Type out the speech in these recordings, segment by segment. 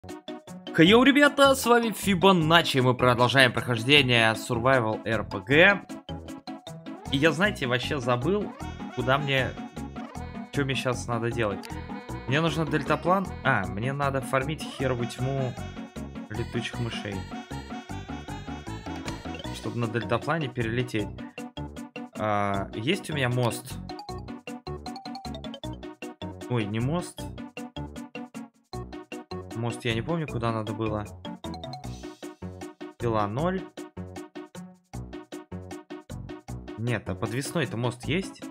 Йоу, ребята, с вами Фибоначчи, мы продолжаем прохождение Survival RPG. И я, знаете, вообще забыл, куда мне... Что мне сейчас надо делать. Мне нужно дельтаплан. Мне надо фармить херовую тьму летучих мышей. Чтобы на дельтаплане перелететь. Есть у меня мост? Ой, не мост. Мост я не помню, куда надо было. Пила 0. Нет, а подвесной-то мост есть?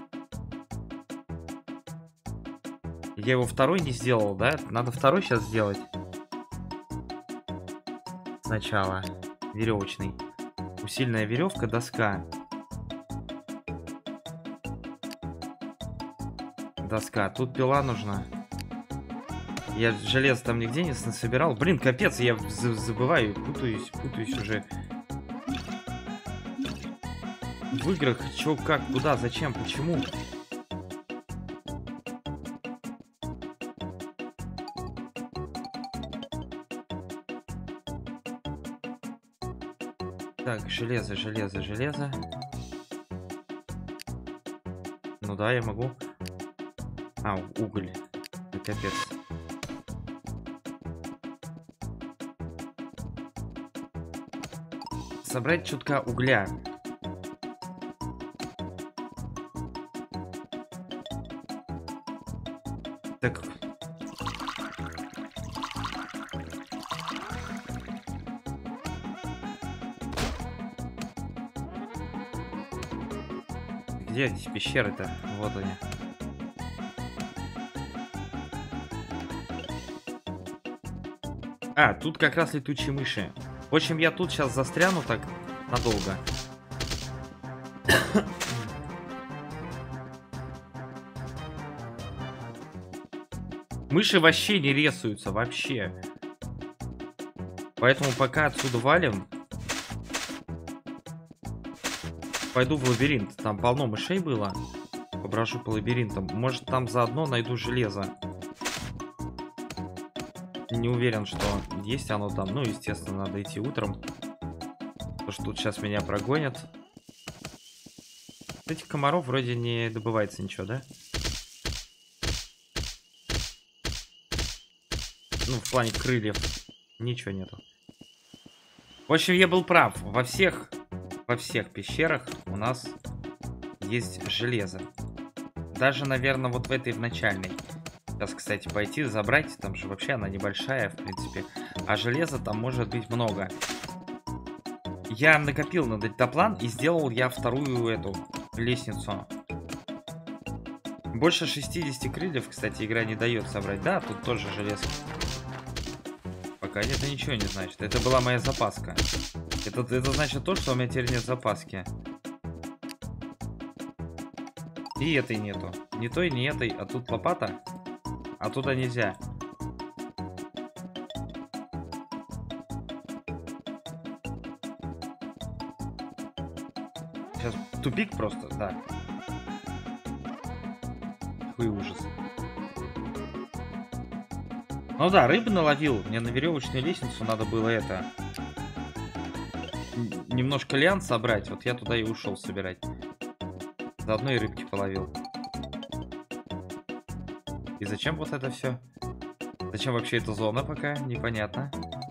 Я его второй не сделал, да? Надо второй сейчас сделать. Сначала. Веревочный. Усиленная веревка, доска. Доска. Тут пила нужна. Я железо там нигде не собирал. Блин, капец, я забываю, путаюсь уже. В играх, чё, как, куда, зачем, почему? Так, железо. Ну да, я могу. Уголь. Капец. Собрать чутка угля. Так. Где здесь пещеры-то? Вот они. Тут как раз летучие мыши. В общем, я тут сейчас застряну так надолго. Мыши вообще не ресаются, вообще. Поэтому пока отсюда валим, пойду в лабиринт. Там полно мышей было. Поброжу по лабиринтам. Может, там заодно найду железо. Не уверен, что есть оно там. Ну, естественно, надо идти утром. Потому что тут сейчас меня прогонят. Этих комаров вроде не добывается ничего, да? Ну, в плане крыльев ничего нету. В общем, я был прав. Во всех пещерах у нас есть железо. Даже, наверное, вот в этой в начальной. Сейчас, кстати, пойти забрать. Там же вообще она небольшая, в принципе. А железа там может быть много. Я накопил на дельтаплан и сделал я вторую эту лестницу. Больше 60 крыльев, кстати, игра не дает собрать. Да, тут тоже железо. Пока это ничего не значит. Это была моя запаска. Это значит то, что у меня теперь нет запаски. И этой нету. Ни той, ни этой. А тут лопата. А туда нельзя. Сейчас тупик просто, да. Какой ужас. Ну да, рыбу наловил. Мне на веревочную лестницу надо было это... Немножко лиан собрать. Вот я туда и ушел собирать. Заодно и рыбки половил. И зачем вот это все? Зачем вообще эта зона пока? Непонятно.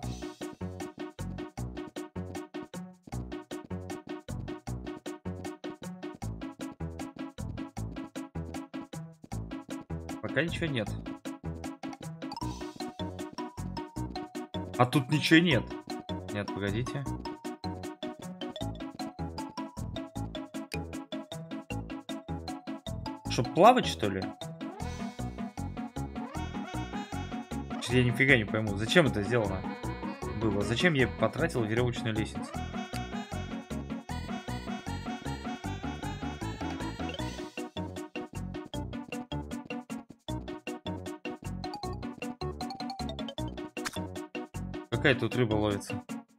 Пока ничего нет. А тут ничего нет. Нет, погодите. Чтоб плавать, что ли? Я нифига не пойму, зачем это сделано было? Зачем я потратил веревочную лестницу? Какая тут рыба ловится?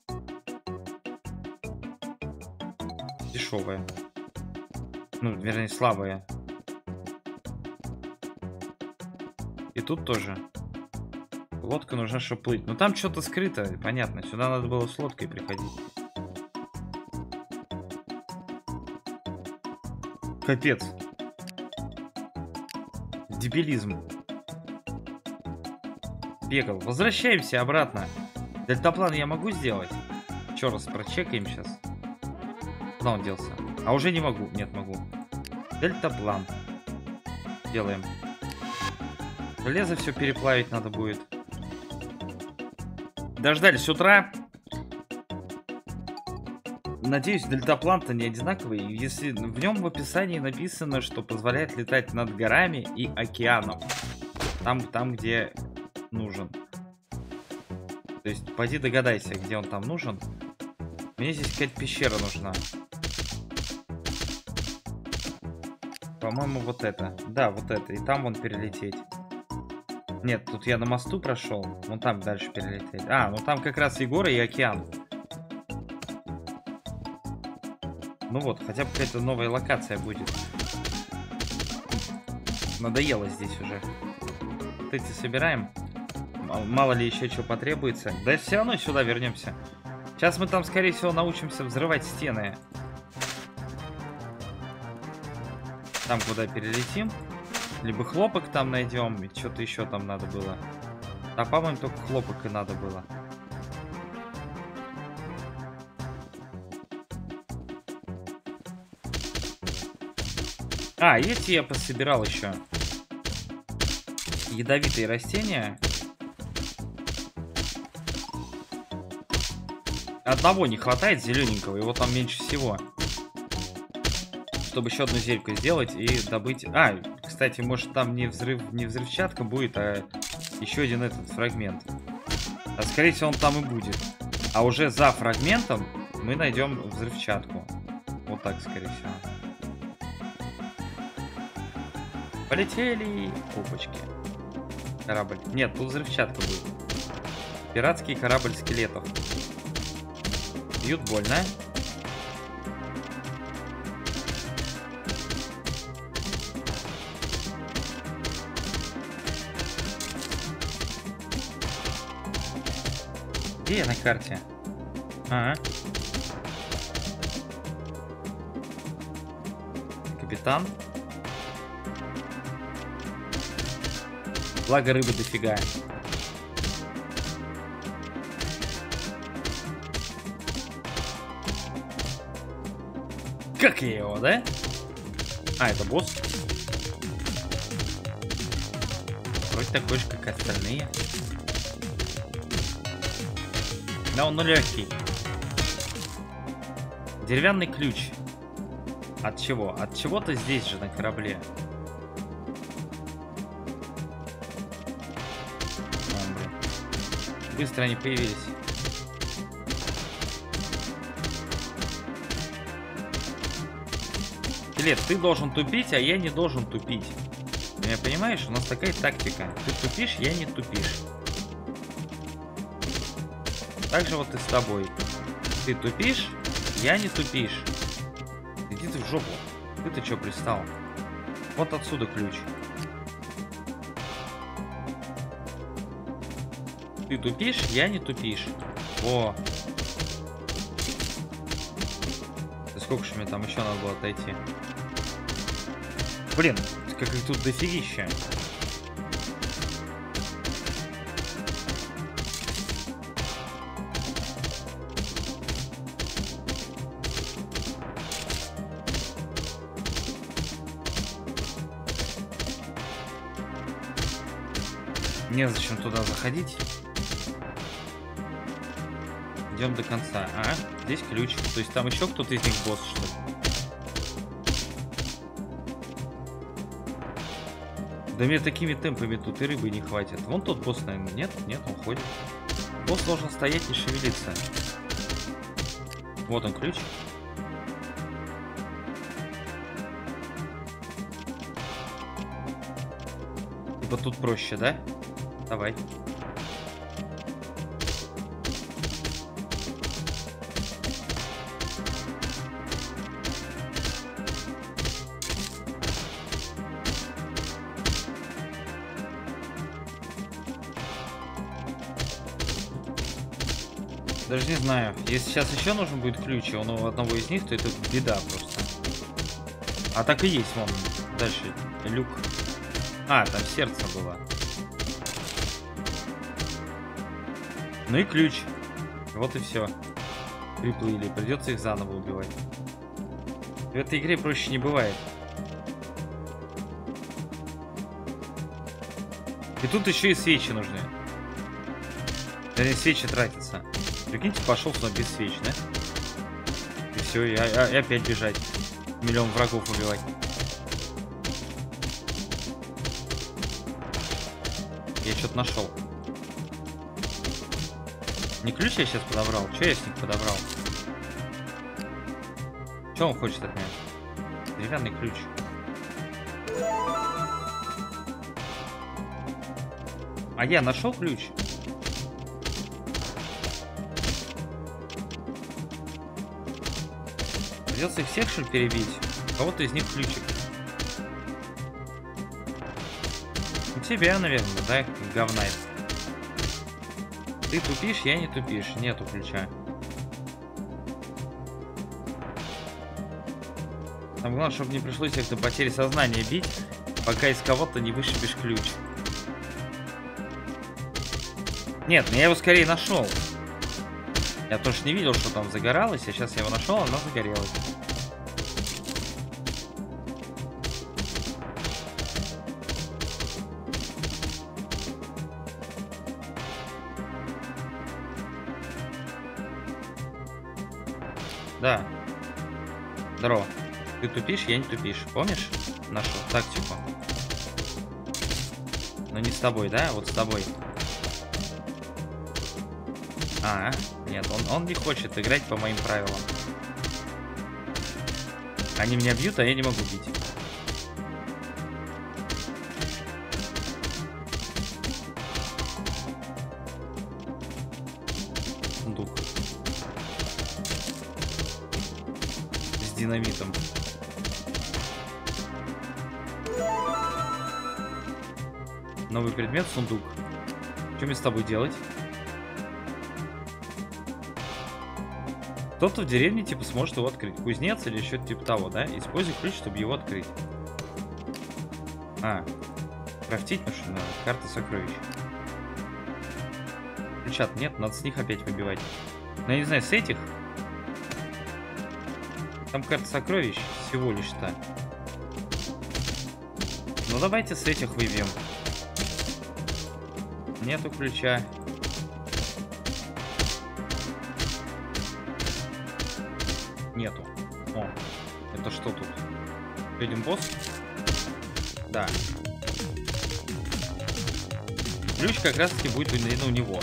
Дешевая. Ну, вернее, слабая. И тут тоже. Лодка нужна, чтобы плыть. Но там что-то скрыто, понятно. Сюда надо было с лодкой приходить. Капец. Дебилизм. Бегал. Возвращаемся обратно. Дельтаплан я могу сделать? Еще раз прочекаем сейчас. Куда он делся? А уже не могу. Нет, могу. Дельтаплан. Делаем. Железо все переплавить надо будет. Дождались утра. Надеюсь, дельтаплан-то не одинаковый. Если в нем в описании написано, что позволяет летать над горами и океаном. Там, где нужен. То есть, пойди догадайся, где он там нужен. Мне здесь какая-то пещера нужна. По-моему, вот это. Да, вот это. И там вон перелететь. Нет, тут я на мосту прошел. Вон там дальше перелететь. А, ну там как раз и горы, и океан. Ну вот, хотя бы какая-то новая локация будет. Надоело здесь уже. Вот эти собираем. Мало ли еще что потребуется. Да все равно сюда вернемся. Сейчас мы там, скорее всего, научимся взрывать стены. Там, куда перелетим. Либо хлопок там найдем. И что-то еще там надо было. А, по-моему, только хлопок и надо было. А, эти я пособирал еще. Ядовитые растения. Одного не хватает, зелененького. Его там меньше всего. Чтобы еще одну зельку сделать и добыть... А, кстати, может там не взрывчатка будет, а еще один этот фрагмент. А скорее всего он там и будет. А уже за фрагментом мы найдем взрывчатку. Вот так, скорее всего. Полетели купочки. Корабль. Нет, тут взрывчатка будет. Пиратский корабль скелетов. Бьют больно. Где я на карте? Ага. Капитан. Благо рыбы дофига. Как я его, да? А, это босс. Вроде такой же, как остальные. Да, он легкий. Деревянный ключ. От чего? От чего-то здесь же на корабле. Быстро они появились. Скелет, ты должен тупить, а я не должен тупить. Меня понимаешь? У нас такая тактика. Ты тупишь, я не тупишь. Так же вот и с тобой. Ты тупишь, я не тупишь. Иди ты в жопу. Ты-то чё пристал? Вот отсюда ключ. Ты тупишь, я не тупишь. О. Да сколько же мне там еще надо было отойти? Блин, как их тут дофигища. Незачем туда заходить. Идем до конца. А, здесь ключ. То есть там еще кто-то из них босс, что ли? Да мне такими темпами тут и рыбы не хватит. Вон тот босс, наверное. Нет, нет, он ходит. Босс должен стоять, не шевелиться. Вот он ключ. Типа тут проще, да? Давай. Даже не знаю. Если сейчас еще нужен будет ключ, и он у одного из них, то это беда просто. А так и есть, вон. Дальше люк. А, там сердце было. Ну и ключ. Вот и все. Приплыли. Придется их заново убивать. В этой игре проще не бывает. И тут еще и свечи нужны. Вернее, свечи тратятся. Прикиньте, пошел сюда без свеч, да? И все, и опять бежать. Миллион врагов убивать. Я что-то нашел. Не ключ я сейчас подобрал. Че я с них подобрал? Че он хочет от меня? Деревянный ключ. А я нашел ключ? Придется их всех, что ли, перебить? У кого-то из них ключик. У тебя, наверное, да, говна. Ты тупишь, я не тупишь. Нету ключа. Самое главное, чтобы не пришлось их до потери сознания бить, пока из кого-то не вышибешь ключ. Нет, ну я его скорее нашел. Я тоже не видел, что там загоралось, а сейчас я его нашел, оно загорелось. Да. Здорово. Ты тупишь, я не тупишь. Помнишь нашу тактику? Но не с тобой, да? Вот с тобой. Нет, он не хочет играть по моим правилам. Они меня бьют, а я не могу бить. Сундук. С динамитом. Новый предмет, сундук. Что мне с тобой делать? Кто-то в деревне типа сможет его открыть. Кузнец или что-то типа того, да? Используй ключ, чтобы его открыть. Крафтить нужно. Карта сокровищ. Ключа нет, надо с них опять выбивать. Но я не знаю, с этих. Там карта сокровищ всего лишь-то. Ну давайте с этих выбьем. Нету ключа. Нету. О, это что тут? Один босс? Да. Ключ как раз таки будет у него.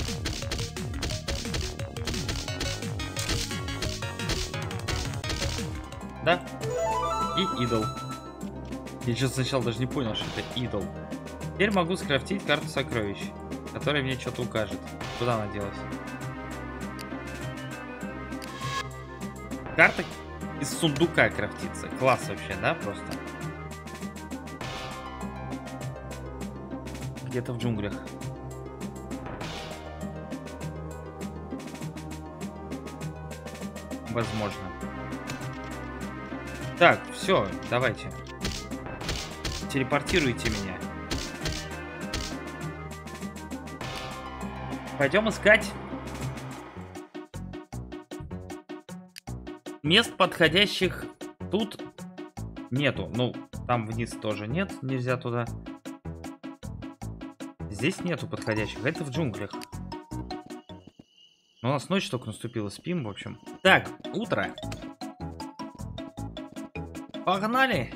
Да. И идол. Я что-то сначала даже не понял, что это идол. Теперь могу скрафтить карту сокровищ, которая мне что-то укажет. Куда она делась? Карта из сундука крафтится. Класс вообще, да, просто? Где-то в джунглях. Возможно. Так, все, давайте. Телепортируйте меня. Пойдем искать. Мест подходящих тут нету. Ну, там вниз тоже нет, нельзя туда. Здесь нету подходящих, это в джунглях. Но у нас ночь только наступила, спим, в общем. Так, утро. Погнали!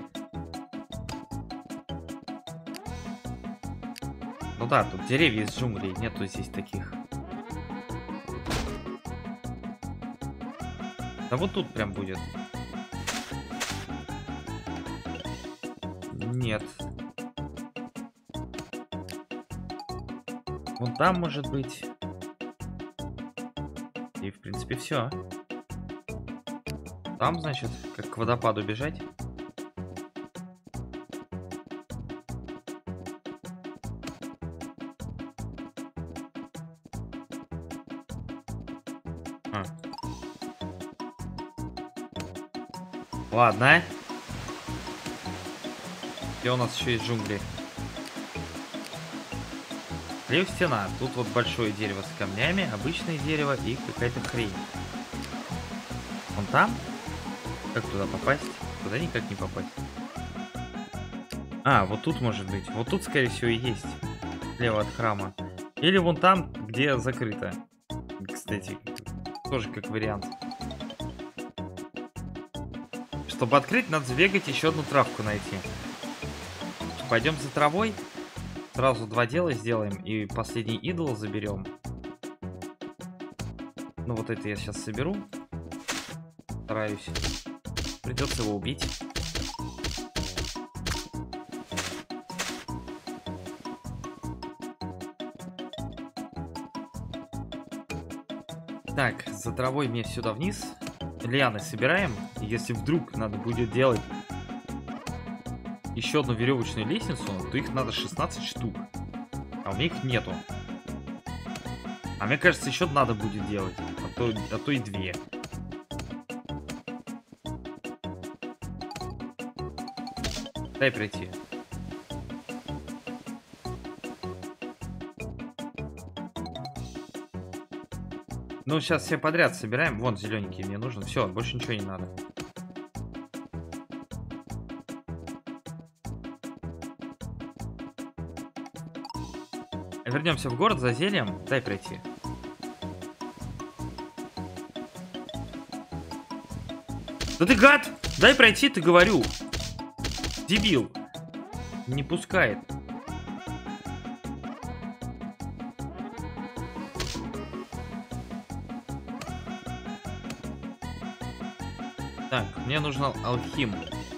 Ну да, тут деревья из джунглей, нету здесь таких. Да вот тут прям будет. Нет. Вон там может быть. И в принципе все. Там, значит, как к водопаду бежать. А. Ладно. И у нас еще есть джунгли. Слева стена. Тут вот большое дерево с камнями, обычное дерево и какая-то хрень. Вон там? Как туда попасть? Туда никак не попасть. А, вот тут может быть. Вот тут, скорее всего, и есть. Слева от храма. Или вон там, где закрыто. Кстати, тоже как вариант. Чтобы открыть, надо сбегать, еще одну травку найти. Пойдем за травой. Сразу два дела сделаем. И последний идол заберем. Ну вот это я сейчас соберу. Стараюсь. Придется его убить. Так, за травой мне сюда вниз. Лианы собираем. Если вдруг надо будет делать еще одну веревочную лестницу, то их надо 16 штук. А у меня их нету. А мне кажется, еще надо будет делать. А то и 2. Дай пройти. Ну, сейчас все подряд собираем. Вон, зелененькие мне нужен. Все, больше ничего не надо. Вернемся в город за зельем. Дай пройти. Да ты гад! Дай пройти, ты говорю. Дебил. Не пускает. Так, мне нужен алхим.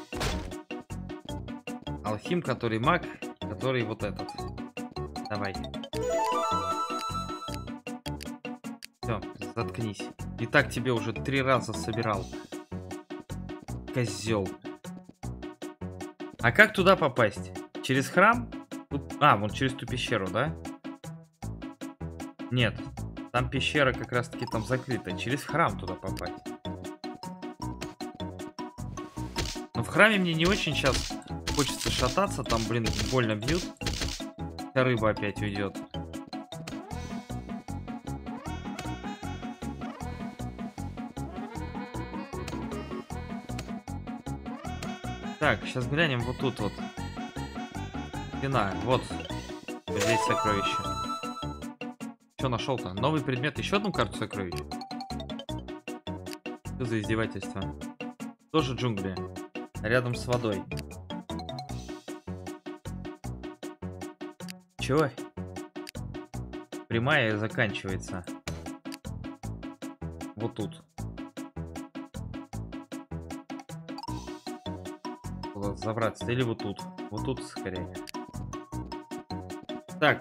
Алхим, который маг, который вот этот. Давай. Все, заткнись. И так тебе уже 3 раза собирал. Козел. А как туда попасть? Через храм? Тут... А, вон через ту пещеру, да? Нет. Там пещера как раз таки там закрыта. Через храм туда попасть. Но в храме мне не очень сейчас хочется шататься. Там, блин, больно бьют. Рыба опять уйдет. Так, сейчас глянем вот тут вот. Стена, вот. Вот здесь сокровище. Что нашел-то? Новый предмет, еще одну карту сокровищ. Что за издевательство? Тоже джунгли. Рядом с водой. Чего? Прямая заканчивается. Вот тут. Куда забраться? Или вот тут. Вот тут скорее. Так.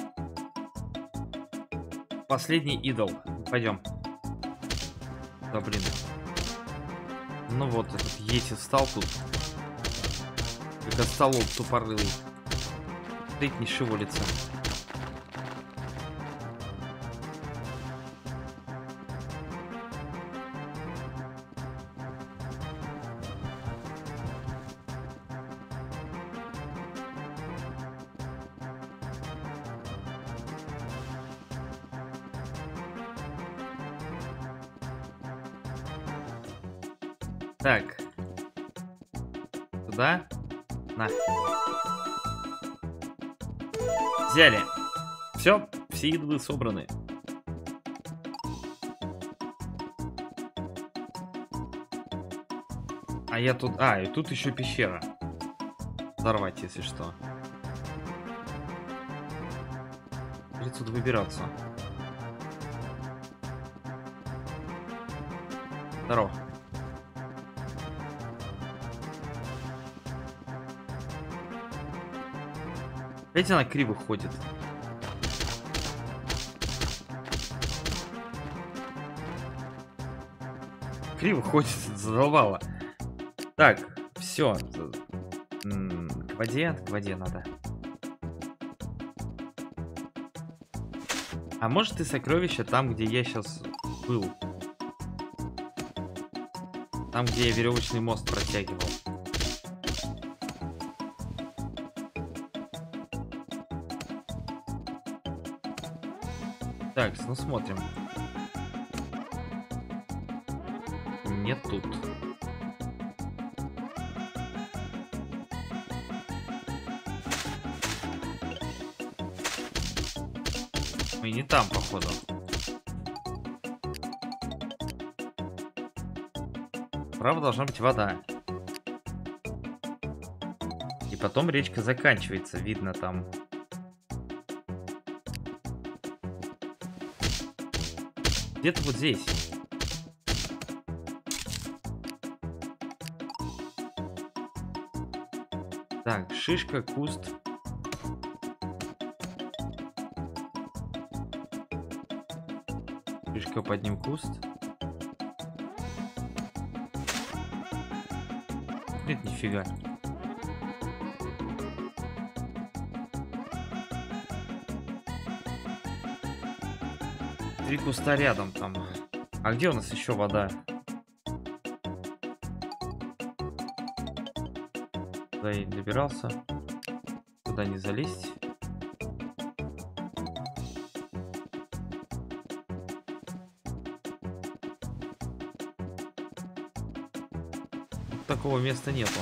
Последний идол. Пойдем. Да блин. Ну вот, этот Йети встал тут. Как остолоп тупорылый. Стоит, не шевелится. Так. Туда. На. Взяли. Все идолы собраны. А я тут... А, и тут еще пещера. Взорвать, если что. Придется тут выбираться. Здорово. Видите, она криво ходит. Криво ходит, задолбала. Так, все. К воде надо. А может и сокровища там, где я сейчас был? Там, где я веревочный мост протягивал. Так, ну смотрим. Нет тут. Мы не там, походу. Справа должна быть вода. И потом речка заканчивается, видно там. Где-то вот здесь. Так, шишка, куст. Шишка, под ним куст. Нет, нифига. Три куста рядом там. А где у нас еще вода? Туда я не добирался. Туда не залезть. Такого места нету.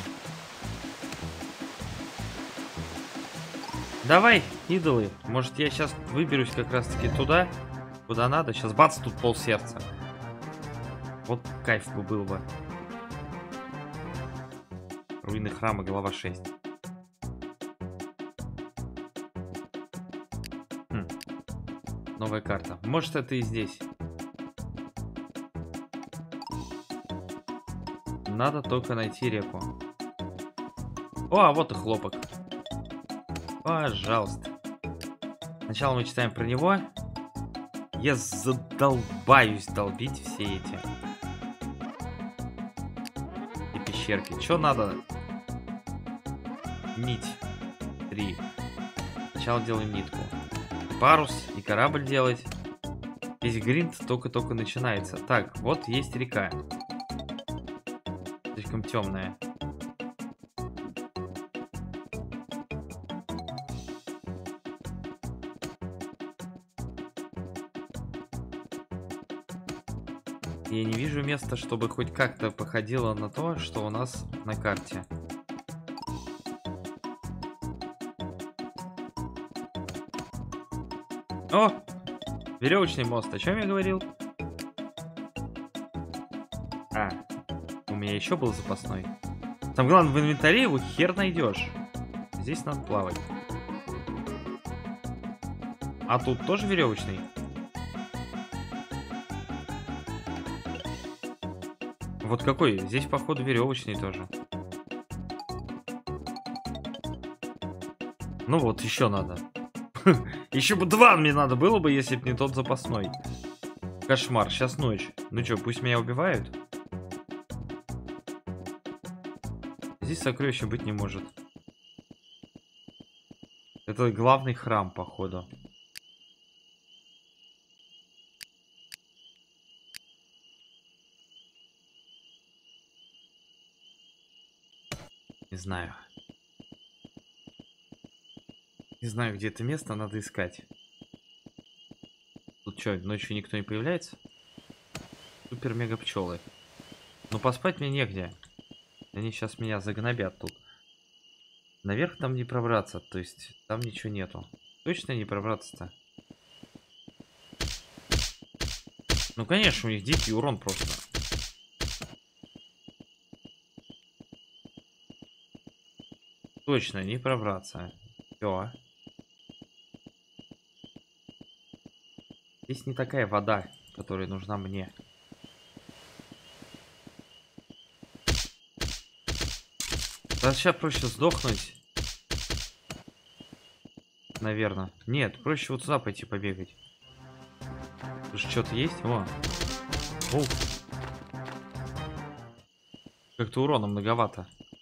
Давай, идолы. Может, я сейчас выберусь как раз таки туда, куда надо. Сейчас бац, тут полсердца. Вот кайф бы был бы. Руины храма, глава 6. Новая карта. Может, это и здесь. Надо только найти реку. О, а вот и хлопок. Пожалуйста. Сначала мы читаем про него. Я задолбаюсь долбить все эти и пещерки. Что надо? Нить. 3. Сначала делаем нитку. Парус и корабль делать. Весь гринд только-только начинается. Так, вот есть река. Слишком темная. Я не вижу места, чтобы хоть как-то походило на то, что у нас на карте. О! Веревочный мост. О чем я говорил? А, у меня еще был запасной. Там главное, в инвентаре его хер найдешь. Здесь надо плавать. А тут тоже веревочный? Вот какой? Здесь, походу, веревочный тоже. Ну вот, еще надо. Еще бы 2 мне надо было бы, если бы не тот запасной. Кошмар, сейчас ночь. Ну что, пусть меня убивают? Здесь сокровища быть не может. Это главный храм, походу. Не знаю. Не знаю, где это место, надо искать. Тут что, ночью никто не появляется? Супер-мега пчелы. Ну поспать мне негде. Они сейчас меня загнобят тут. Наверх там не пробраться, то есть там ничего нету. Точно не пробраться-то? Ну конечно, у них дикий урон просто. Точно не пробраться. Все. Здесь не такая вода, которая нужна мне. Да сейчас проще сдохнуть. Наверное. Нет, проще вот сюда пойти побегать. Тут что-то есть? О. О. Как-то урона многовато.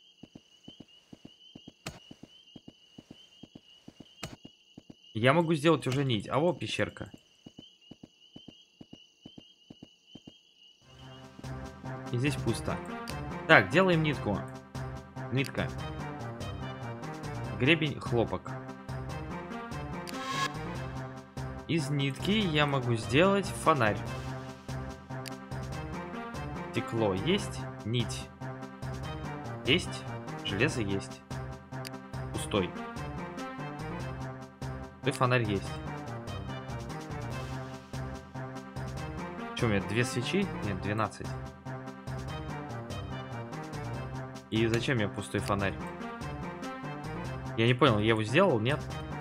Я могу сделать уже нить. А вот пещерка. И здесь пусто. Так, делаем нитку. Нитка. Гребень, хлопок. Из нитки я могу сделать фонарь. Стекло есть. Нить есть. Железо есть. Пустой. И фонарь есть. Что у меня, 2 свечи? Нет, 12. И зачем мне пустой фонарь? Я не понял, я его сделал, нет?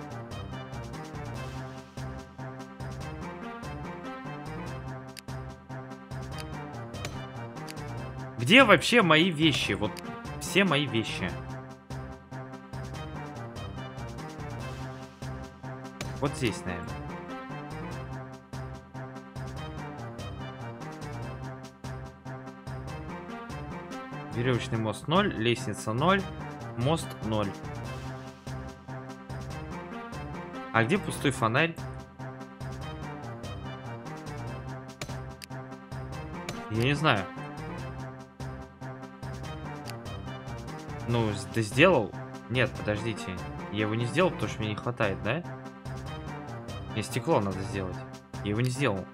Где вообще мои вещи? Вот все мои вещи. Вот здесь, наверное. Веревочный мост 0, лестница 0, мост 0. А где пустой фонарь? Я не знаю. Ну, да сделал? Нет, подождите. Я его не сделал, потому что мне не хватает, да? Мне стекло надо сделать. Я его не сделал.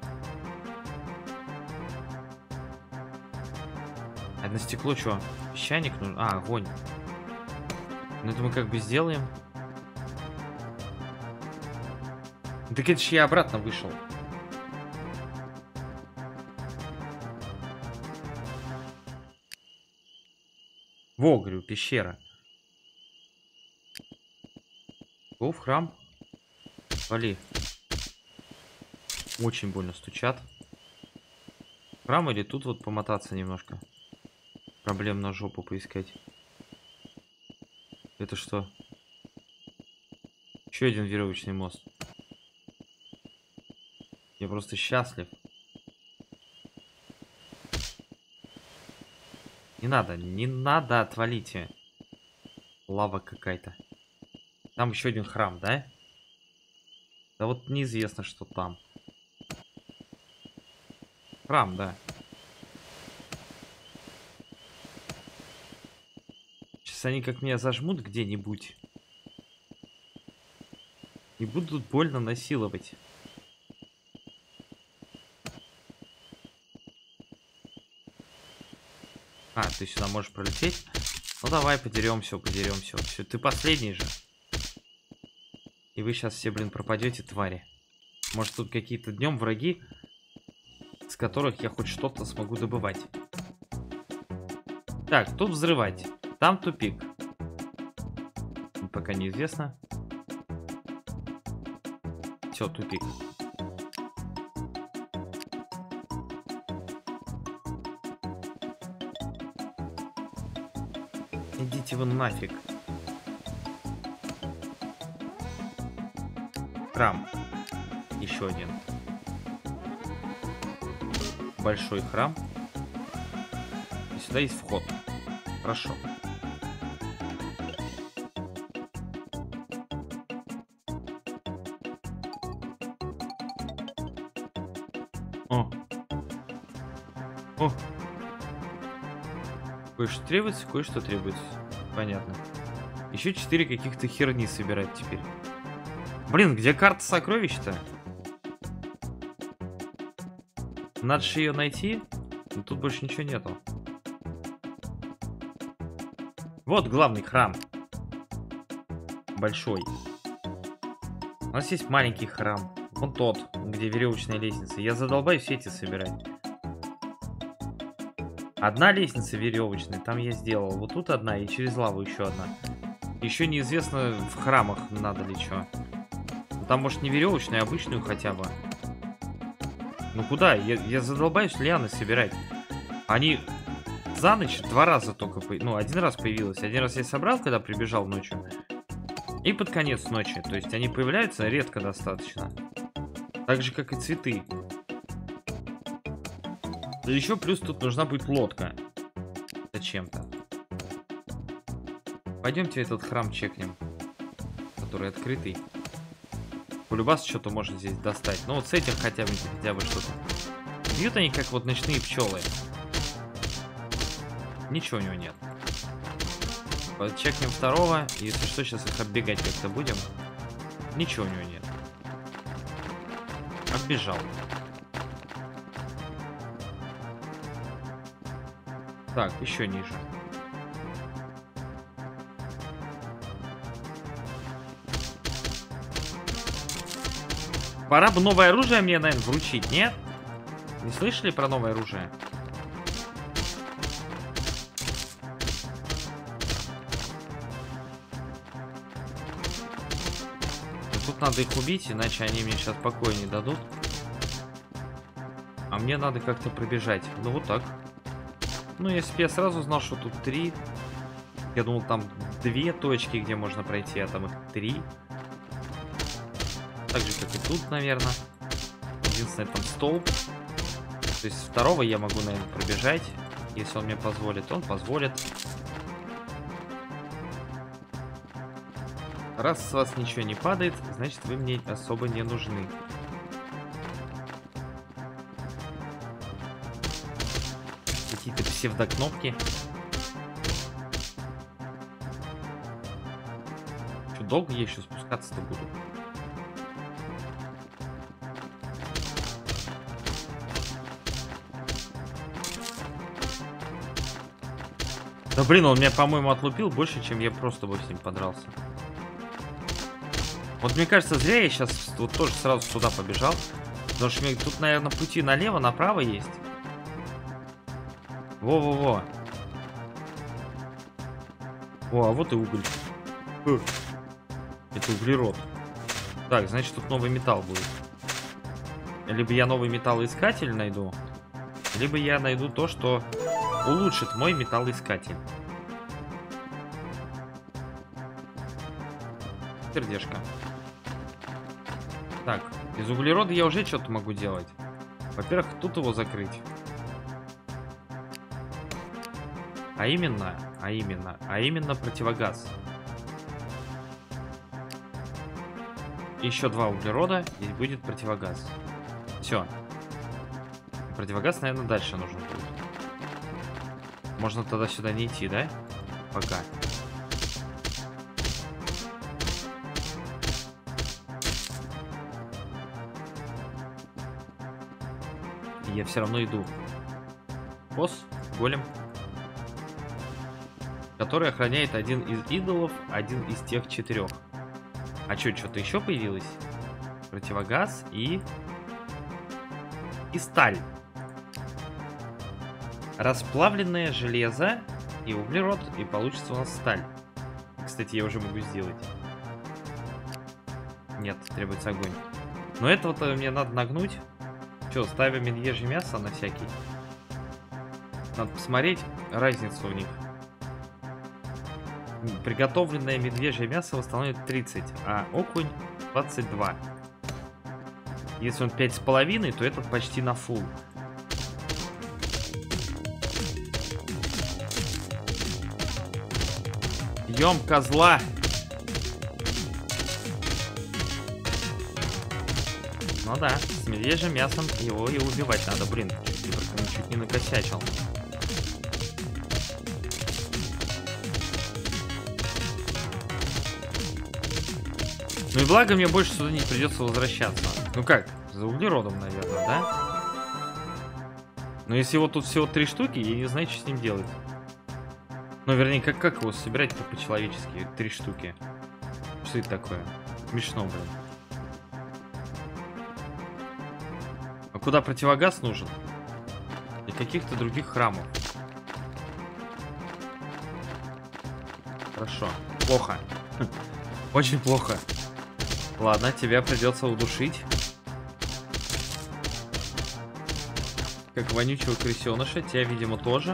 А на стекло что? Песчаник нужен? А, огонь. Ну это мы как бы сделаем. Так это же я обратно вышел. Во, говорю, пещера. О, в храм. Вали. Очень больно стучат. Храм или тут вот помотаться немножко? Проблем на жопу поискать. Это что? Еще один веревочный мост. Я просто счастлив. Не надо, не надо, отвалите. Лава какая-то. Там еще один храм, да? Да вот неизвестно, что там. Храм, да. Сейчас они как меня зажмут где-нибудь. И будут больно насиловать. А, ты сюда можешь пролететь? Ну давай, подеремся, подеремся. Все, ты последний же. И вы сейчас все, блин, пропадете, твари. Может, тут какие-то днем враги, с которых я хоть что-то смогу добывать. Так, тут взрывать. Там тупик. Пока неизвестно. Все, тупик. Идите вы нафиг. Храм. Еще один. Большой храм. И сюда есть вход. Хорошо. О. О. Кое-что требуется, кое-что требуется. Понятно. Еще 4 каких-то херни собирать теперь. Блин, где карта сокровищ-то? Надо же ее найти. Но тут больше ничего нету. Вот главный храм. Большой. У нас есть маленький храм. Вон тот, где веревочная лестница. Я задолбаюсь все эти собирать. Одна лестница веревочная, там я сделал. Вот тут одна и через лаву еще одна. Еще неизвестно в храмах надо ли что. Там может не веревочную, а обычную хотя бы. Ну куда? Я задолбаюсь лианы собирать. Они за ночь 2 раза только... Ну, 1 раз появилась. 1 раз я собрал, когда прибежал ночью. И под конец ночи. То есть они появляются редко достаточно. Так же, как и цветы. Да еще плюс тут нужна будет лодка. Зачем-то. Пойдемте этот храм чекнем. Который открытый. Полюбас что-то может здесь достать. Ну вот с этим хотя бы что-то. Бьют они как вот ночные пчелы. Ничего у него нет. Чекнем второго. Если что, сейчас их оббегать как-то будем. Ничего у него нет. Оббежал. Так, еще ниже. Пора бы новое оружие мне, наверное, вручить, нет? Не слышали про новое оружие? Тут надо их убить, иначе они мне сейчас покоя не дадут. А мне надо как-то пробежать. Ну вот так. Ну, если бы я сразу знал, что тут 3. Я думал, там 2 точки, где можно пройти, а там их 3. Так же, как и тут, наверное. Единственное, там столб. То есть второго я могу, наверное, пробежать. Если он мне позволит, он позволит. Раз с вас ничего не падает, значит, вы мне особо не нужны. Какие-то псевдокнопки. Что, долго я еще спускаться-то буду? Да блин, он меня, по-моему, отлупил больше, чем я просто бы с ним подрался. Вот мне кажется, зря я сейчас вот тоже сразу сюда побежал. Потому что тут, наверное, пути налево, направо есть. Во-во-во. О, а вот и уголь. Это углерод. Так, значит, тут новый металл будет. Либо я новый металлоискатель найду, либо я найду то, что улучшит мой металлоискатель. Сердечко. Так, из углерода я уже что-то могу делать. Во-первых, тут его закрыть. А именно противогаз. Еще 2 углерода, и будет противогаз. Все. Противогаз, наверное, дальше нужен будет. Можно тогда сюда не идти, да? Пока. И я все равно иду. Босс, голем. Который охраняет один из идолов, один из тех 4. А что-то еще появилось? Противогаз и сталь. Расплавленное железо и углерод, и получится у нас сталь. Кстати, я уже могу сделать. Нет, требуется огонь. Но этого-то мне надо нагнуть. Что, ставим медвежье мясо на всякий? Надо посмотреть разницу у них. Приготовленное медвежье мясо восстановит 30, а окунь 22. Если он 5,5, то этот почти на фул. Бьем козла. Ну да, с медвежьим мясом его и убивать надо. Блин, чуть не накосячил. Ну и благо мне больше сюда не придется возвращаться. Ну как, за углеродом, наверное, да? Но если его тут всего 3 штуки, я не знаю, что с ним делать. Ну, вернее, как его собирать-то по-человечески? 3 штуки. Что это такое? Смешно, блин. А куда противогаз нужен? И каких-то других храмов. Хорошо. Плохо. Очень плохо. Ладно, тебя придется удушить. Как вонючего крысеныша. Тебя, видимо, тоже.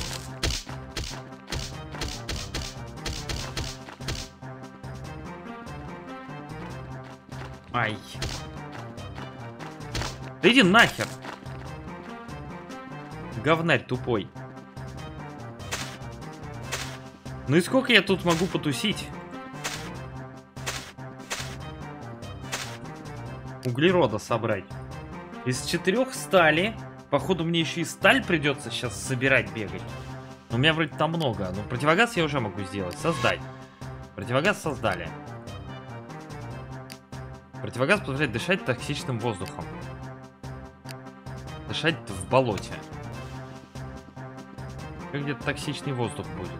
Ай. Да иди нахер. Говнарь тупой. Ну и сколько я тут могу потусить? Углерода собрать. Из 4 стали. Походу мне еще и сталь придется сейчас собирать, бегать. У меня вроде там много. Но противогаз я уже могу сделать. Создать. Противогаз создали. Противогаз позволяет дышать токсичным воздухом. Дышать в болоте. Где-то токсичный воздух будет.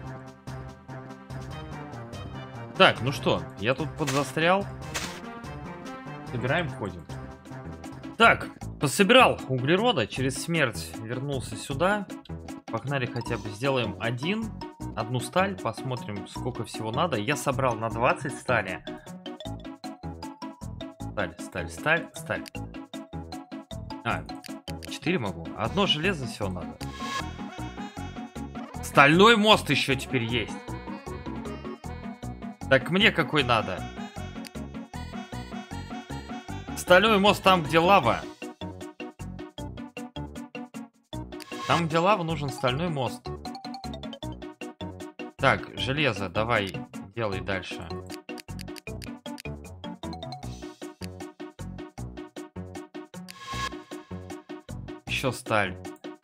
Так, ну что, я тут подзастрял. Собираем, ходим. Так, пособирал углерода, через смерть вернулся сюда. Погнали, хотя бы сделаем одну сталь, посмотрим, сколько всего надо. Я собрал на 20 стали. Сталь. А, 4 могу. Одно железо всего надо. Стальной мост еще теперь есть. Так мне какой надо? Стальной мост там, где лава. Там, где лава, нужен стальной мост. Так, железо, давай, делай дальше. Еще сталь.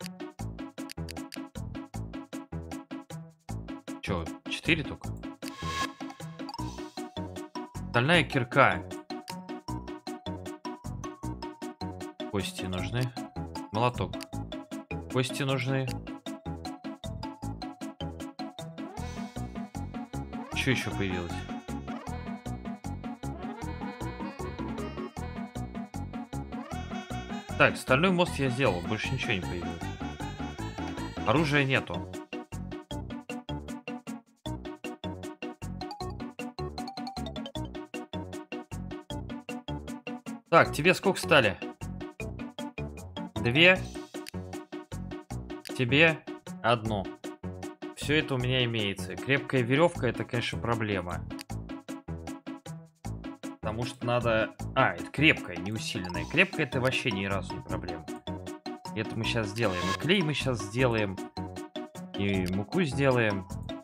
Че, 4 только? Стальная кирка. Кости нужны. Молоток. Кости нужны. Что еще появилось? Так, стальной мост я сделал. Больше ничего не появилось. Оружия нету. Так, тебе сколько стали? 2. Тебе 1. Все это у меня имеется. Крепкая веревка — это, конечно, проблема. Потому что надо... А, это крепкая, не усиленная. Крепкая — это вообще ни разу не проблема. Это мы сейчас сделаем. И клей мы сейчас сделаем. И муку сделаем.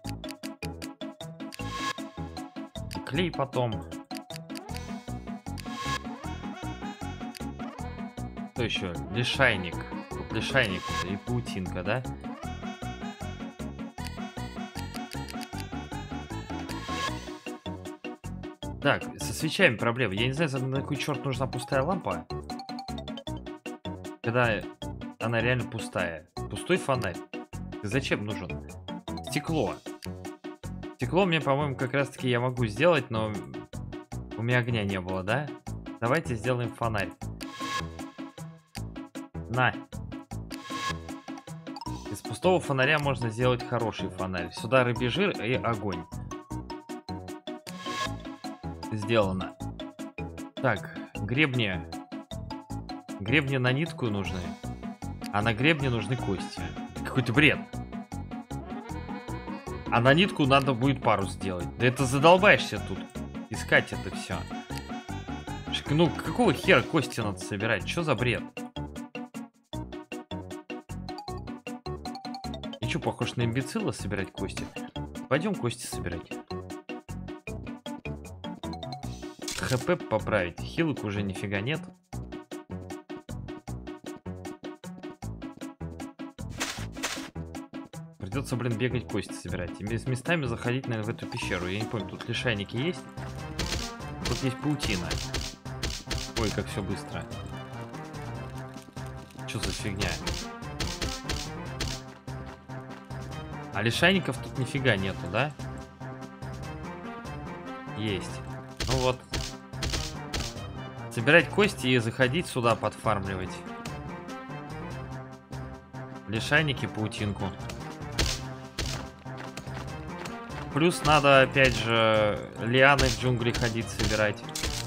И клей потом. Что еще? Лишайник. Вот лишайник и паутинка, да? Так, со свечами проблема. Я не знаю, на какой черт нужна пустая лампа. Когда она реально пустая. Пустой фонарь. Зачем нужен? Стекло. Стекло мне, по-моему, как раз-таки я могу сделать, но у меня огня не было, да? Давайте сделаем фонарь. На. Из пустого фонаря можно сделать хороший фонарь. Сюда рыбий жир и огонь. Сделано. Так, гребни. Гребни на нитку нужны. А на гребне нужны кости. Какой-то бред. А на нитку надо будет парус сделать. Да это задолбаешься тут. Искать это все. Ну, какого хера кости надо собирать? Что за бред? И что, похож на имбецила собирать кости? Пойдем кости собирать. ХП поправить. Хилок уже нифига нет. Придется, блин, бегать кости собирать. И местами заходить, наверное, в эту пещеру. Я не помню, тут лишайники есть. Тут есть паутина. Ой, как все быстро. Что за фигня? А лишайников тут нифига нету, да? Есть. Ну вот. Собирать кости и заходить сюда подфармливать. Лишайники, паутинку. Плюс надо, опять же, лианы в джунгли ходить, собирать.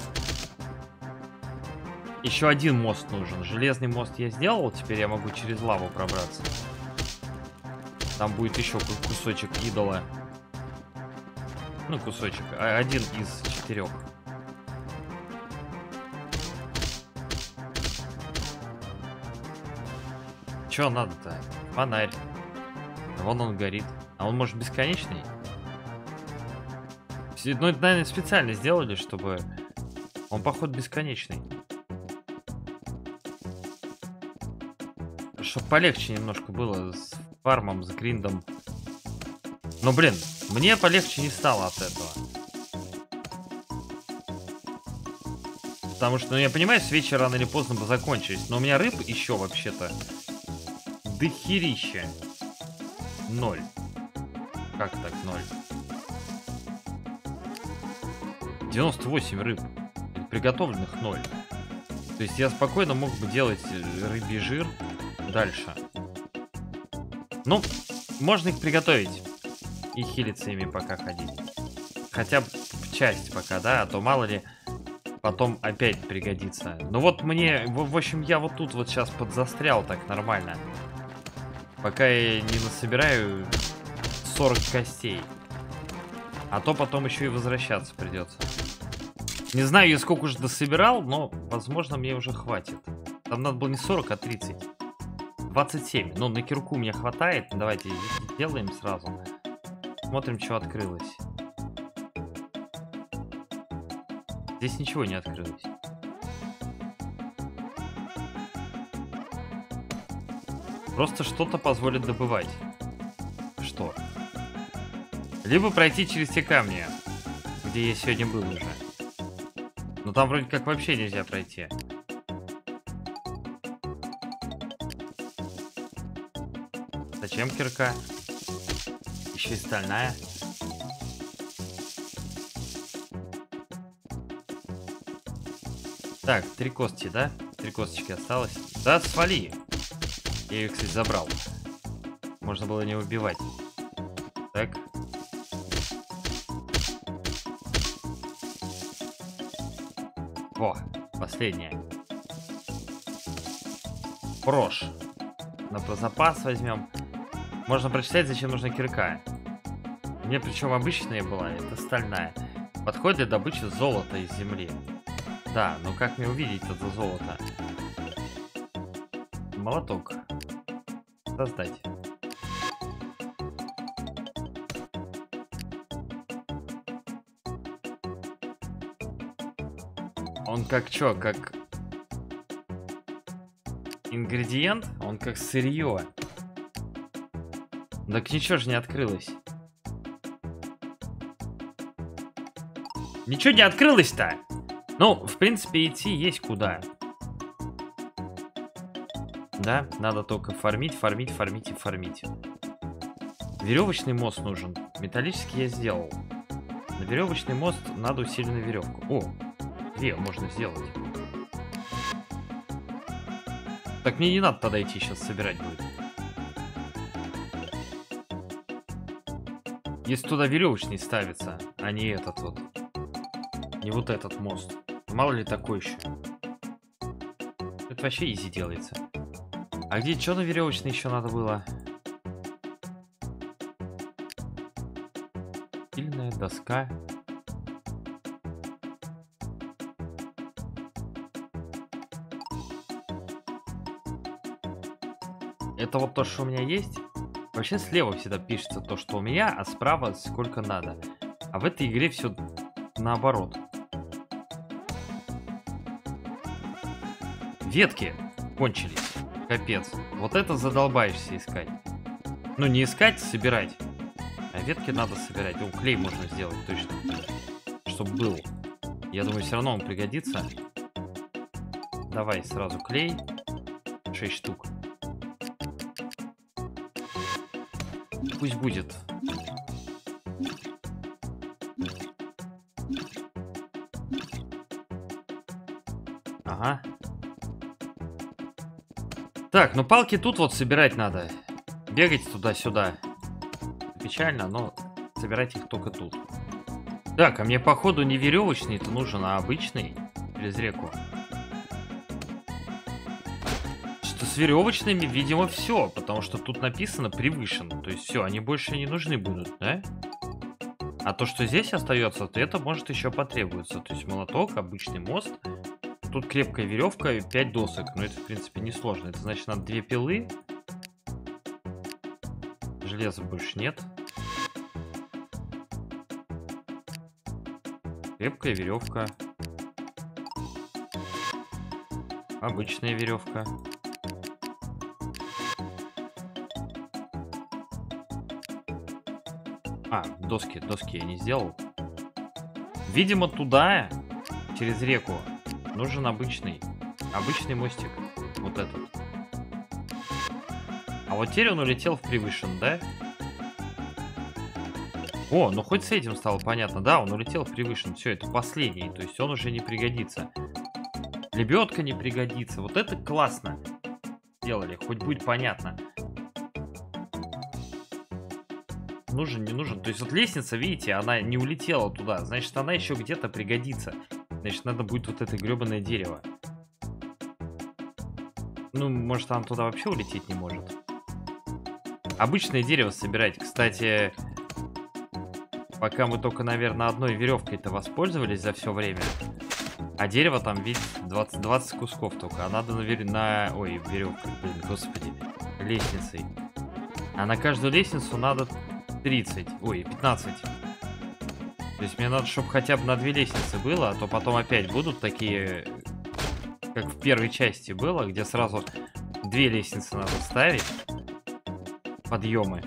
Еще один мост нужен. Железный мост я сделал, теперь я могу через лаву пробраться. Там будет еще кусочек идола. Ну, кусочек. Один из 4. Че надо-то? Фонарь. Вон он горит. А он может бесконечный? Ну, это, наверное, специально сделали, чтобы... Он, походу, бесконечный. Чтоб полегче немножко было с фармом, с гриндом. Но, блин, мне полегче не стало от этого. Потому что, ну, я понимаю, с вечера рано или поздно бы закончились. Но у меня рыб еще вообще-то дохерища. 0. Как так 0? 98 рыб. Приготовленных 0. То есть я спокойно мог бы делать рыбий жир дальше. Ну, можно их приготовить. И хилиться ими пока ходить. Хотя бы в часть пока, да? А то мало ли потом опять пригодится. Ну вот мне, в общем, я вот тут вот сейчас подзастрял так нормально. Пока я не насобираю 40 костей. А то потом еще и возвращаться придется. Не знаю, я сколько уже дособирал, но, возможно, мне уже хватит. Там надо было не 40, а 30. 27. Ну, на кирку мне хватает. Давайте делаем сразу. Смотрим, что открылось. Здесь ничего не открылось. Просто что-то позволит добывать. Что? Либо пройти через те камни, где я сегодня был уже. Но там вроде как вообще нельзя пройти. Зачем кирка? Еще и стальная. Так, 3 кости, да? 3 косточки осталось. Да, свали. Я ее, кстати, забрал. Можно было не убивать. Так. О, последняя. Брошь. На запас возьмем. Можно прочитать, зачем нужна кирка. Мне причем обычная была, это стальная. Подходит для добычи золота из земли. Да, но как мне увидеть это золото? Молоток. Создать. Он как чё, как ингредиент? Он как сырье. Так ничего же не открылось. Ничего не открылось-то! Ну, в принципе, идти есть куда. Да, надо только фармить, фармить, фармить и фармить. Веревочный мост нужен. Металлический я сделал. На веревочный мост надо усиленную веревку. О, 2 можно сделать. Так мне не надо тогда идти, сейчас собирать будет. Если туда веревочный ставится, а не этот вот. Не вот этот мост. Мало ли такой еще. Это вообще изи делается. А где что на веревочный еще надо было? Сильная доска. Это вот то, что у меня есть. Вообще слева всегда пишется то, что у меня, а справа сколько надо. А в этой игре все наоборот. Ветки кончились. Капец. Вот это задолбаешься искать. Ну, не искать, собирать. А ветки надо собирать. О, клей можно сделать точно. Чтоб был. Я думаю, все равно он пригодится. Давай сразу клей. 6 штук. Пусть будет. Ага. Так, ну палки тут вот собирать надо. Бегать туда-сюда. Печально, но собирать их только тут. Так, а мне походу не веревочный-то нужен, а обычный. Через реку. Что с веревочными, видимо, все. Потому что тут написано превышено. То есть все, они больше не нужны будут, да? А то, что здесь остается, то это может еще потребуется. То есть молоток, обычный мост. Тут крепкая веревка и 5 досок. Но это, в принципе, несложно. Это значит, надо 2 пилы. Железа больше нет. Крепкая веревка. Обычная веревка. А, доски я не сделал. Видимо, туда, через реку, нужен обычный мостик. Вот этот. А вот теперь он улетел в превышен, да? О, ну хоть с этим стало понятно. Да, он улетел в превышен. Все, это последний. То есть он уже не пригодится. Лебедка не пригодится. Вот это классно сделали. Хоть будет понятно. Нужен, не нужен. То есть вот лестница, видите, она не улетела туда. Значит, она еще где-то пригодится. Значит, надо будет вот это гребаное дерево. Ну, может, она туда вообще улететь не может. Обычное дерево собирать. Кстати, пока мы только, наверное, одной веревкой-то воспользовались за все время. А дерево там, видите, 20 кусков только. А надо на... Ой, веревкой, блин, господи. Лестницей. А на каждую лестницу надо 30. Ой, 15. То есть мне надо, чтобы хотя бы на 2 лестницы было, а то потом опять будут такие, как в первой части было, где сразу 2 лестницы надо ставить. Подъемы.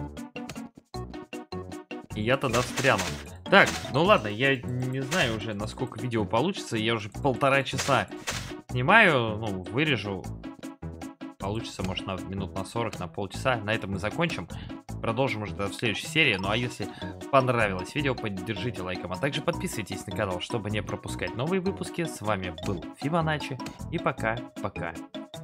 И я тогда встряну. Так, ну ладно, я не знаю уже, насколько видео получится. Я уже 1,5 часа снимаю, ну, вырежу. Получится, может, на минут на 40, на полчаса. На этом мы закончим. Продолжим уже в следующей серии. Ну а если понравилось видео, поддержите лайком. А также подписывайтесь на канал, чтобы не пропускать новые выпуски. С вами был Фибоначчи. И пока-пока.